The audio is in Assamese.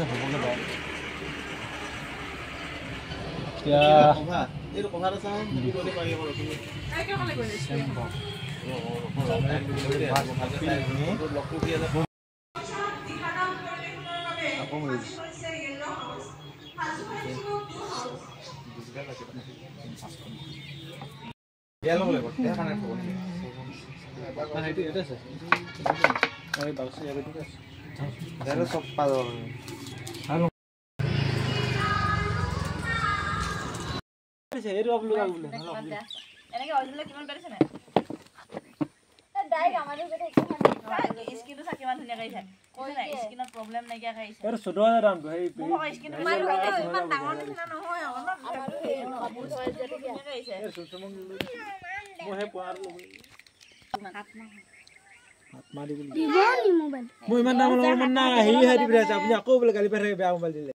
হ'বগে বাৰু এতিয়া এইটো কথা আছে কি কৰিব পাৰি আকৌ ৰখিব কিয় কালে কৰিলে সব পা এইটো আপলোড কৰিলে এনেকে অৰিজিনাল কিমান পাইছে না ডাইৰেক্ট আমাৰো যদি স্কিনটো চাকি মান ধুনীয়া কৰিছে কৈছে না স্কিনৰ প্ৰবলেম নাই কিয়া খাইছে এৰ 14000 দাম হেই স্কিন ইমান ডাঙৰ নিচিনা নহয় আমাৰো কাপোৰ হয় যে ধুনীয়া কৰিছে এৰ সুসমং মই হে পোৱাৰ আত্মা দিবনি মোবাইল মই ইমান দাম লব মন নাই হেই হেৰি আপুনি আকৌ বোলে গালি পাই বেয়া মোবাইল দিলে